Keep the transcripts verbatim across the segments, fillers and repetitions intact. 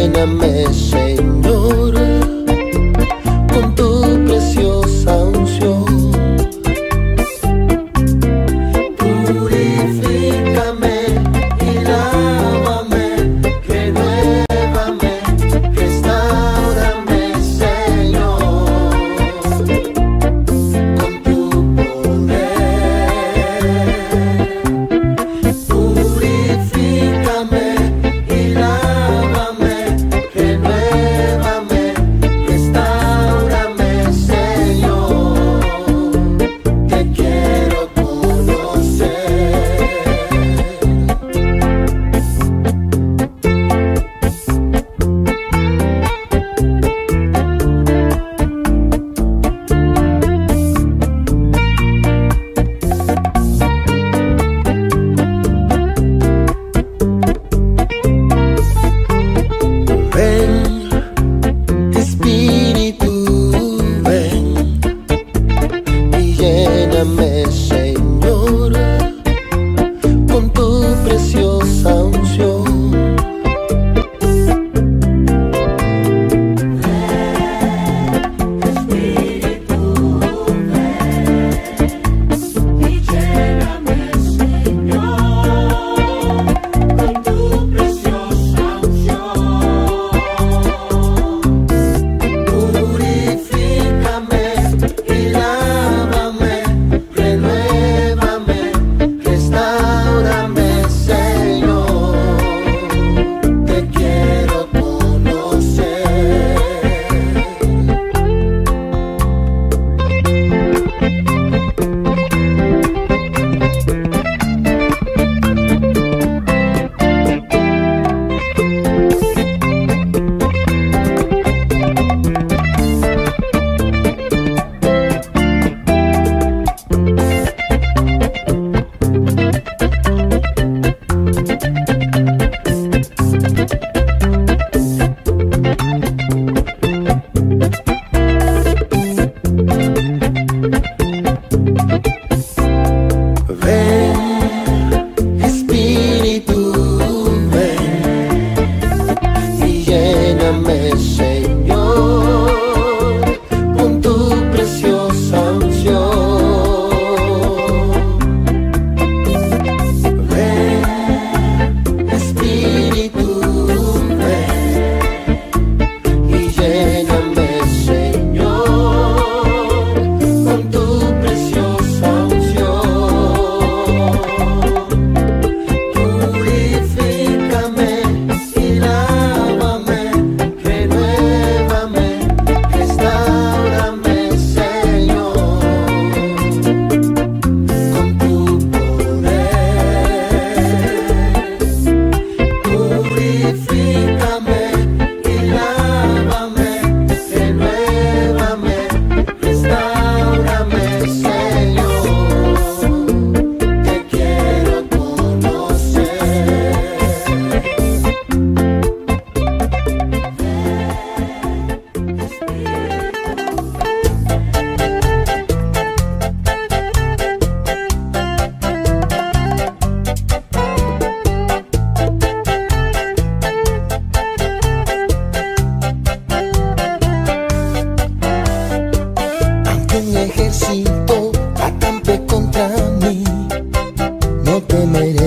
lléname, Señor, con tu preciosa unción. Purifícame y lávame, renuévame, restáurame, Señor, con tu poder. Purifícame y lávame, renuévame, restáurame, Señor, te quiero conocer. Ven, Espíritu, ven y lléname, Señor, con tu preciosa unción. Purifícame y lávame, renuévame, restáurame, Señor, te quiero conocer. Ven, Espíritu, ven y lléname, Señor, con tu preciosa unción. Ven, Espíritu, ven y lléname, Señor, con tu preciosa unción. Purifícame y lávame, renuévame, restáurame, Señor, con tu poder. Purifícame y lávame, renuévame, restáurame, Señor, te quiero conocer. Aunque un ejército acampe contra mí, no temeré.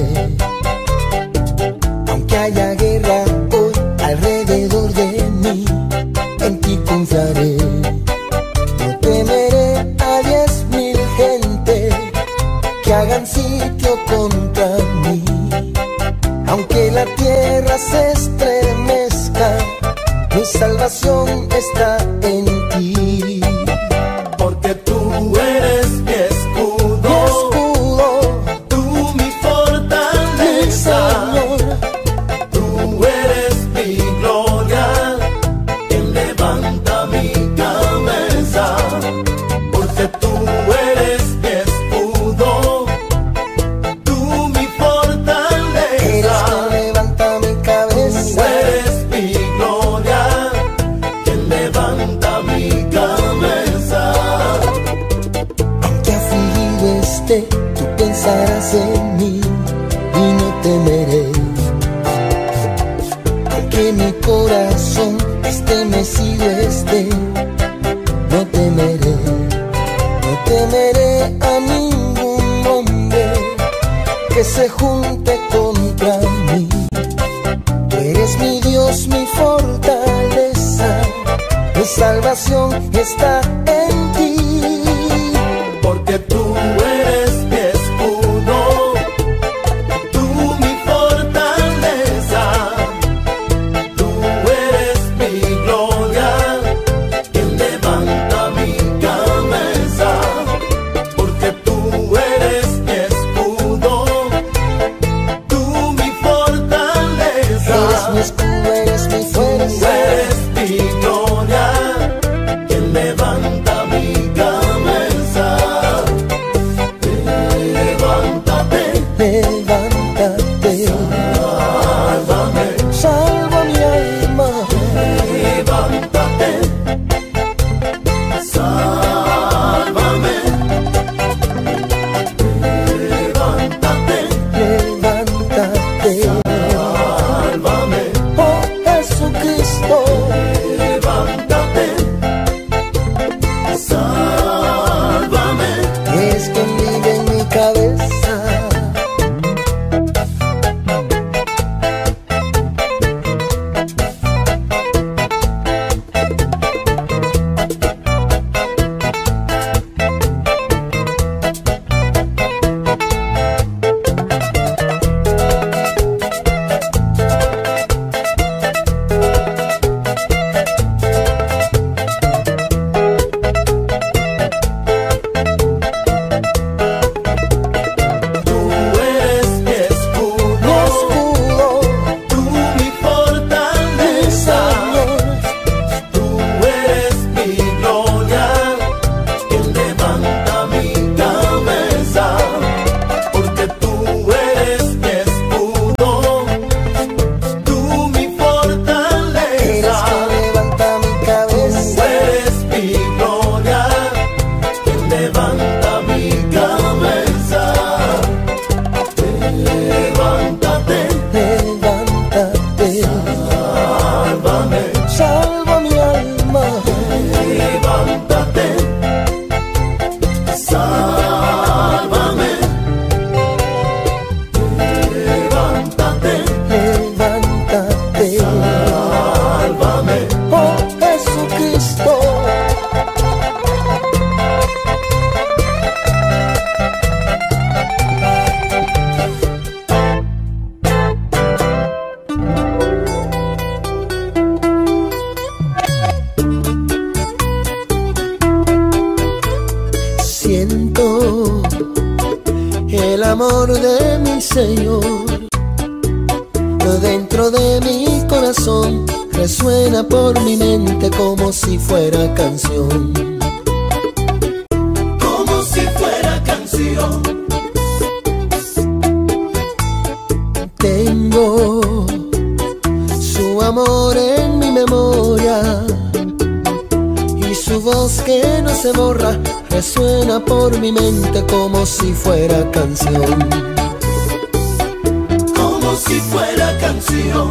Aunque haya guerra hoy alrededor de mí, en ti confiaré. No temeré a diez mil gente que hagan sitio contra mí. Aunque la tierra se estremezca, mi salvación está en ti. Porque tú eres mi escudo, Mi escudo, tú mi mi fortaleza, Señor, tú eres mi gloria, quien levanta mi cabeza. Porque tú eres mi escudo, tú mi eres fortaleza, quien levanta mi tú cabeza. eres mi gloria, quien levanta mi corazón estremecido esté, no temeré, no temeré a ningún hombre que se junte contra mí. Tú eres mi Dios, mi fortaleza, mi salvación está en ti. Porque tú eres mi escudo, tú mi fortaleza, tú eres mi gloria, quien levanta mi cabeza. Porque tú eres mi escudo, tú mi fortaleza, Eres mi escudo, eres mi tú fuerza. eres mi gloria, quien levanta mi cabeza. Levántate, Levántate, sálvame, salva mi alma. levántate, sálvame, levántate, Levántate, sálvame, oh Jesucristo. levántate, sálvame. Es quien vive en mi cabeza. Tú eres mi Mi escudo, escudo, tú mi mi fortaleza, Señor. tú eres mi gloria, quien levanta mi cabeza. Porque tú eres mi escudo, tú mi Eres fortaleza, quien levanta mi tú cabeza. eres mi gloria, quien levanta mi cabeza. Levántate, Levántate, sálvame, salva mi alma. levántate, sálvame, levántate, Levántate, sálvame. oh Jesucristo. Siento el amor de mi Señor dentro de mi corazón, resuena por mi mente como si fuera canción. Como si fuera canción, Tengo su amor en mi memoria y su voz que no se borra resuena por mi mente como si fuera canción. como si fuera canción.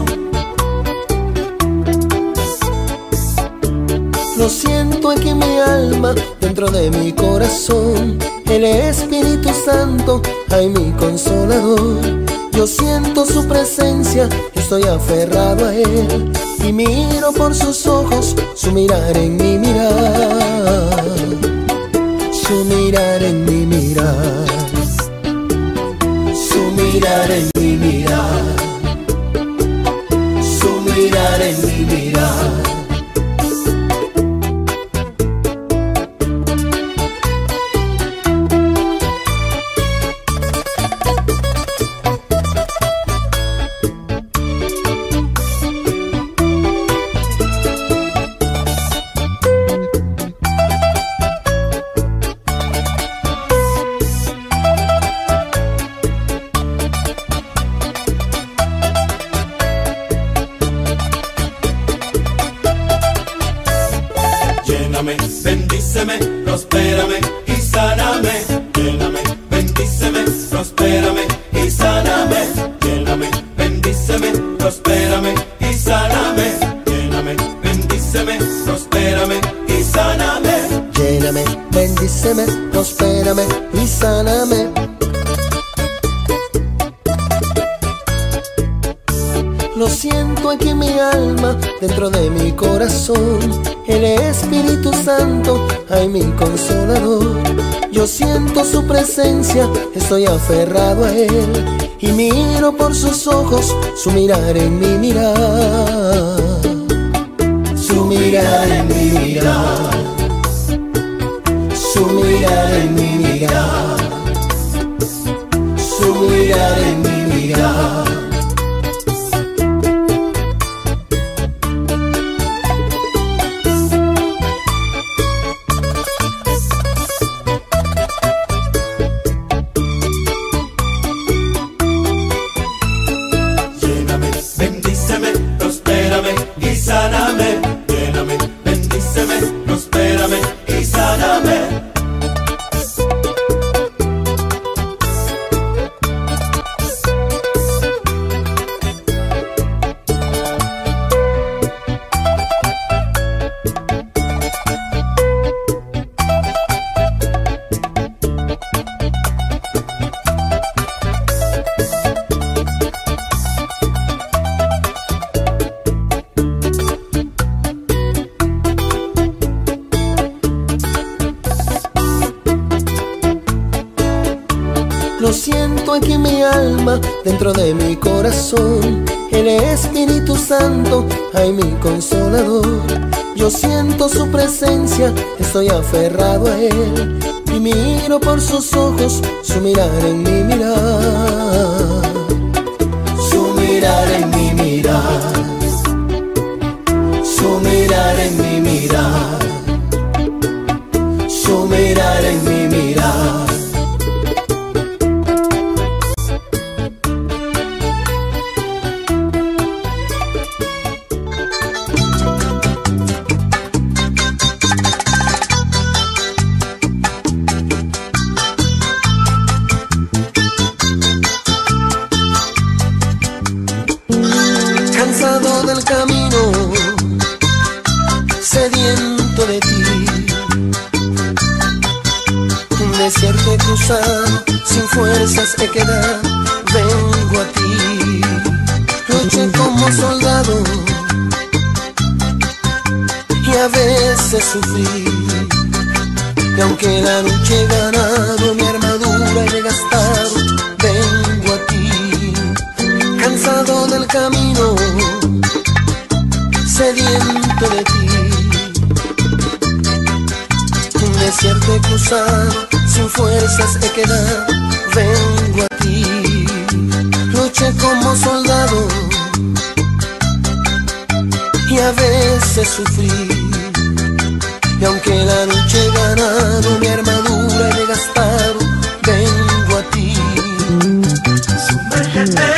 Lo siento aquí en mi alma, dentro de mi corazón, el Espíritu Santo, ay mi consolador. Yo siento su presencia, yo estoy aferrado a Él y miro por sus ojos, su mirar en mi mirar, su mirar en mi mirar, su mirar en mi mirar, su mirar en mi mirar. Lléname, bendíceme, prospérame y sáname. Lléname, bendíceme, prospérame y sáname. Lléname, bendíceme, prospérame y sáname. bendíceme, prospérame y sáname. Lo siento aquí en mi alma, dentro de mi corazón, el Espíritu Santo, ay mi consolador. Yo siento su presencia, estoy aferrado a Él, y miro por sus ojos, su mirar en mi mirar, su mirar en mi mirar, su mirar en mi mirar, su mirar en mi mirar. Lo siento aquí en mi alma, dentro de mi corazón, el Espíritu Santo, ay mi consolador. Yo siento su presencia, estoy aferrado a Él, y miro por sus ojos, su mirar en mi mirar, su mirar en mi mirar, su mirar en mi mirar, su mirar en mi mirar. Cansado del camino, sediento de ti, un desierto he cruzado, sin fuerzas he quedado, vengo a ti. Luché como soldado y a veces sufrí, y aunque la lucha he ganado, mi armadura he gastado, vengo a ti. Cansado del camino, sediento de ti, un desierto he cruzado, sin fuerzas he quedado, vengo a ti. Luché como soldado y a veces sufrí, y aunque la lucha he ganado, mi armadura he gastado, vengo a ti. Sumérgete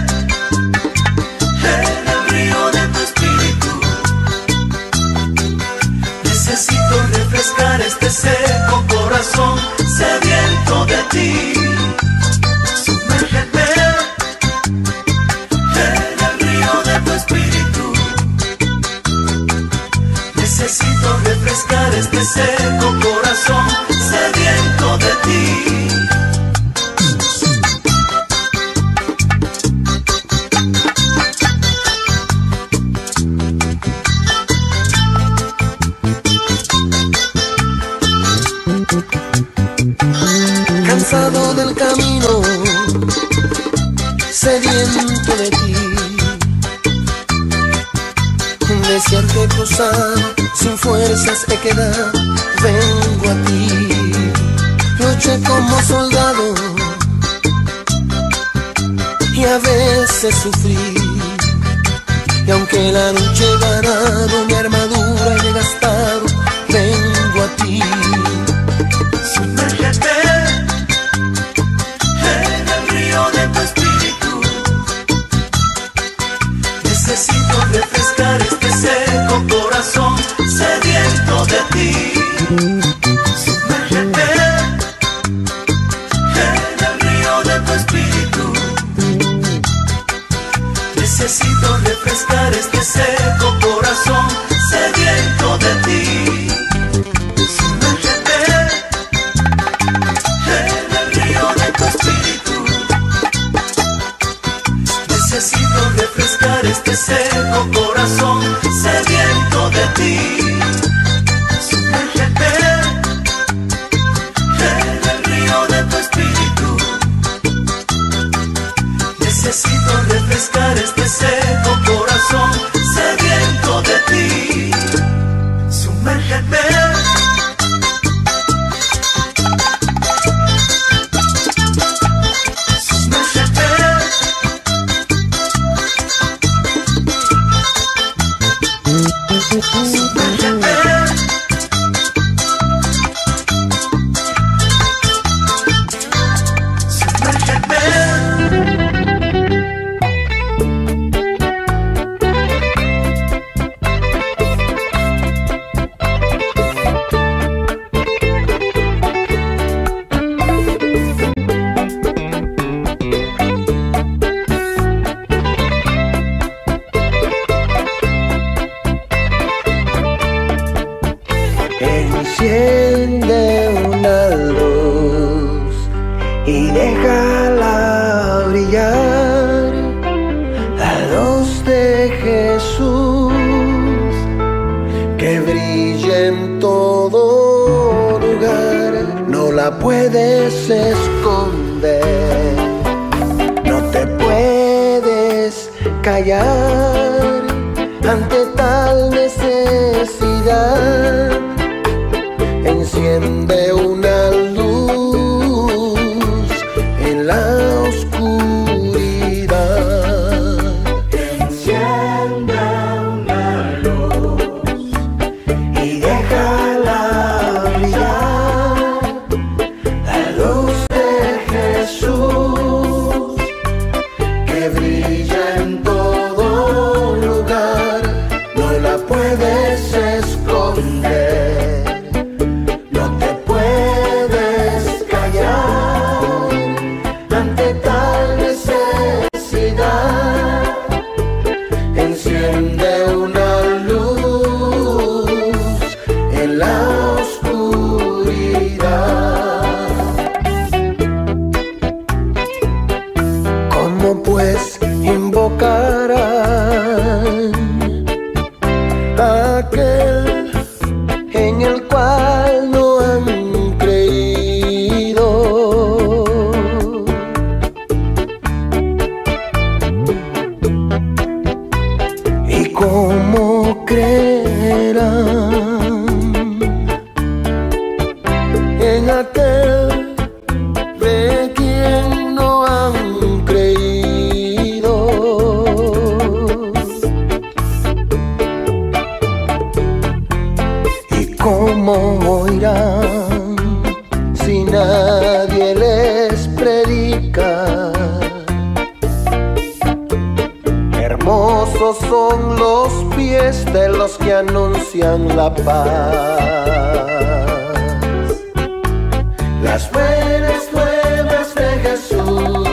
en el río de tu espíritu. Necesito refrescar este seco corazón sediento de ti. Sumérgete en el río de tu espíritu. Necesito refrescar este seco corazón sediento de ti. Cansado del camino, sediento de ti, un desierto he cruzado, sin fuerzas he quedado, vengo a ti. Luché como soldado y a veces sufrí, y aunque la lucha he ganado, mi armadura he gastado, vengo a ti. Sumérgete en el río de tu espíritu. Necesito refrescar este seco corazón sediento de ti. Sumérgete en el río de tu espíritu. Necesito refrescar este seco Enciende una luz y déjala brillar, la luz de Jesús, que brille en todo lugar. No la puedes esconder, no te puedes callar ante tal necesidad. Enciende una luz en la oscuridad. Enciende una luz y déjala brillar, la luz de Jesús, que brilla en todo lugar. No la puedes esconder, enciende una luz en la oscuridad. ¿Cómo pues invocarán a aquel en el cual no han creído? ¿Cómo creerán en aquel de quien no han creído? ¿Y cómo oirán si nadie les predica? Hermosos son los pies de los que anuncian la paz, las buenas nuevas de Jesús.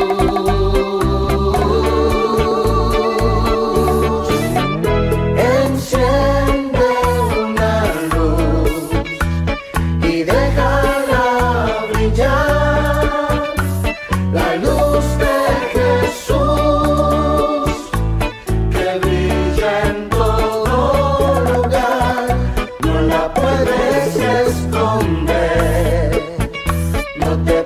Enciende una luz y déjala brillar, la luz de Jesús, que brilla en todo lugar. No la puedes esconder, no te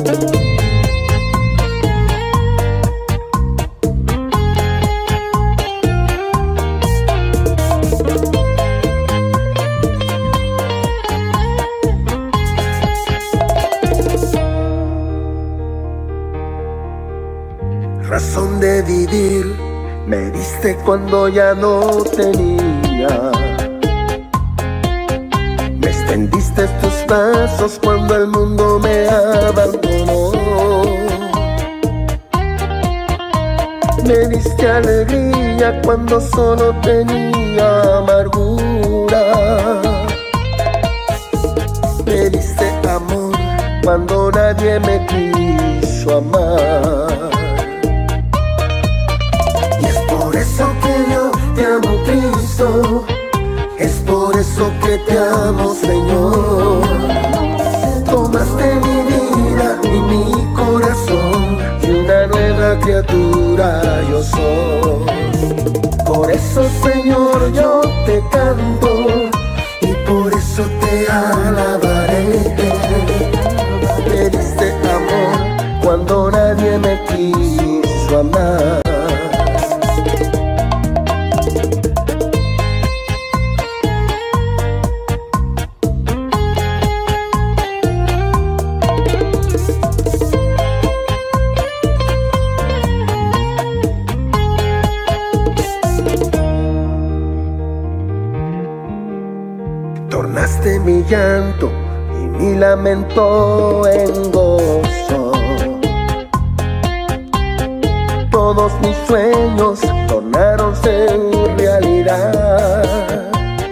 Razón de vivir me diste cuando ya no tenía. Me extendiste tus brazos cuando el mundo me abandonó. Me diste alegría cuando solo tenía amargura. Me diste amor cuando nadie me quiso amar. Y es por eso que yo te amo, Cristo. Es por eso que te amo, Señor. Tomaste mi vida y mi corazón, y una nueva criatura yo soy. Por eso, Señor, yo te canto, y por eso te alabaré. Me diste amor cuando nadie me quiso amar. Tornaste mi llanto y mi lamento en gozo. Todos mis sueños tornaronse en realidad.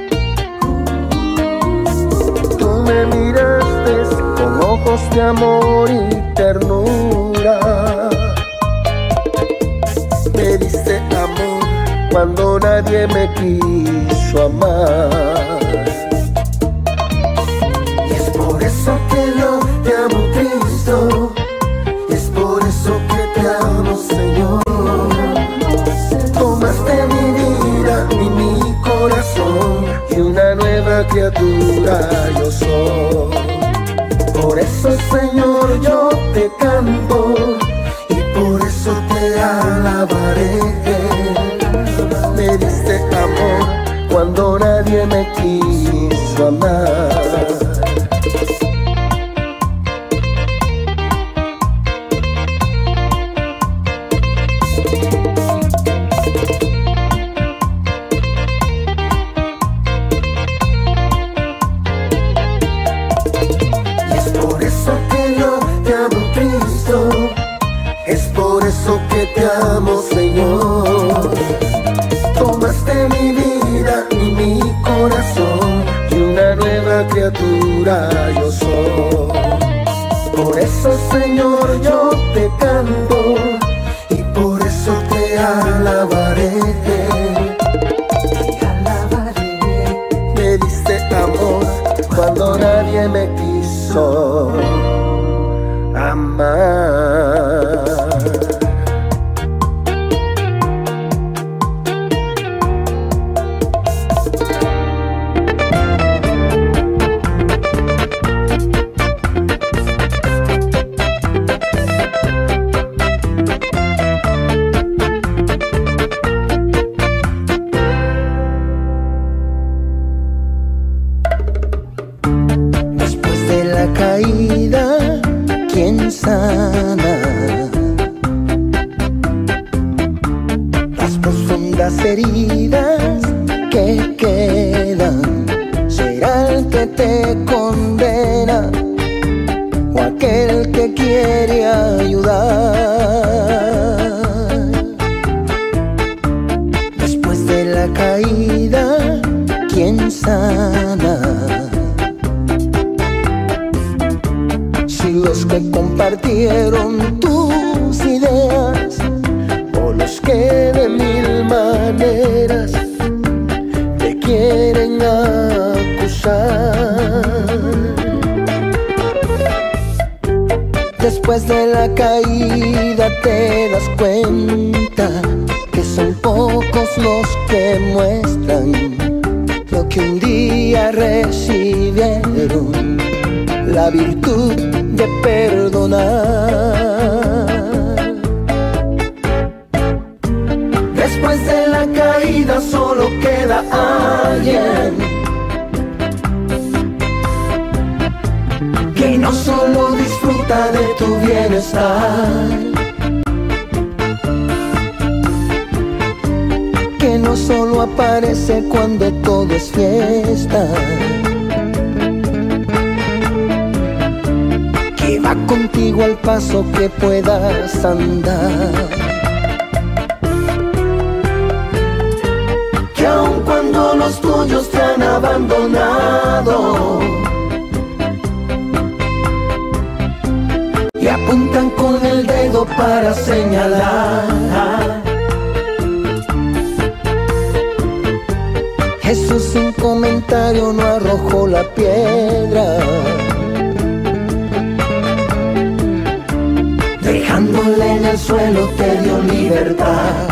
Tú me miraste con ojos de amor y ternura. Me diste amor cuando nadie me quiso amar. Que yo te amo, Cristo. Es por eso que te amo, Señor. Tomaste mi vida y mi corazón, y una nueva criatura yo soy. Por eso, Señor, yo te canto, y por eso te alabaré. Me diste amor cuando nadie me quiso amar. Es por eso que te amo, Señor. Tomaste mi vida y mi corazón, y una nueva criatura yo soy. Por eso, Señor, yo te canto, y por eso te alabaré. Te alabaré. Me diste amor cuando nadie me quiso amar. Después de la caída, ¿quién sana? Las profundas heridas que quedan, ¿será el que te condena o aquel que quiere ayudar? Después de la caída, ¿quién sana? Los que compartieron tus ideas, o los que de mil maneras te quieren acusar. Después de la caída te das cuenta que son pocos los que muestran lo que un día recibieron, la virtud de perdonar. de tu bienestar, que no solo aparece cuando todo es fiesta, que va contigo al paso que puedas andar, que aun cuando los tuyos te han abandonado y apuntan con el dedo para señalar, Jesús sin comentario no arrojó la piedra, dejándole en el suelo te dio libertad.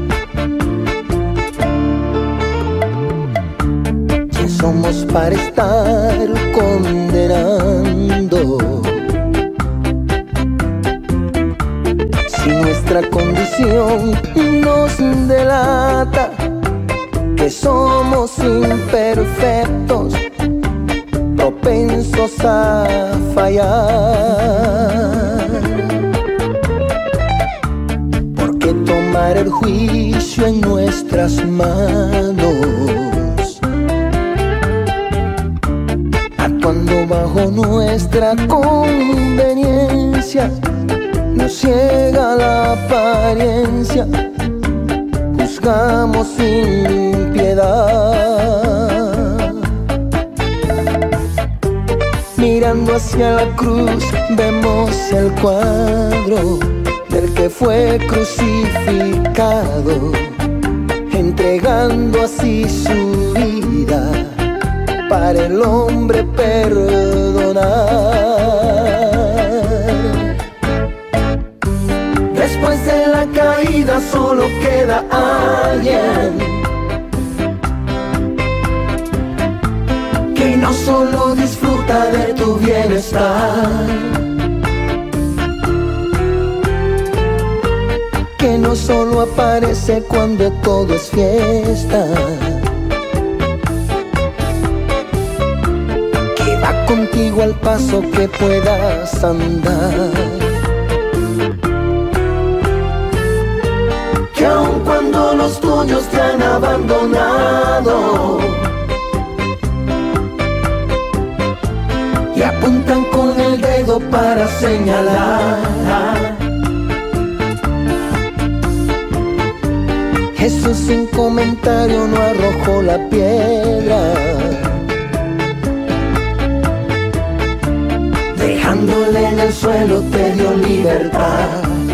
¿Quién somos para estar condenando si nuestra condición nos delata que somos imperfectos, propensos a fallar? ¿Por qué tomar el juicio en nuestras manos, actuando bajo nuestra conveniencia? Nos ciega la apariencia, juzgamos sin piedad. Mirando hacia la cruz vemos el cuadro del que fue crucificado, entregando así su vida para el hombre perdonar. Después de la caída solo queda alguien que no solo disfruta de tu bienestar, que no solo aparece cuando todo es fiesta, que va contigo al paso que puedas andar, que aun cuando los tuyos te han abandonado y apuntan con el dedo para señalar, Jesús sin comentario no arrojó la piedra, dejándole en el suelo te dio libertad.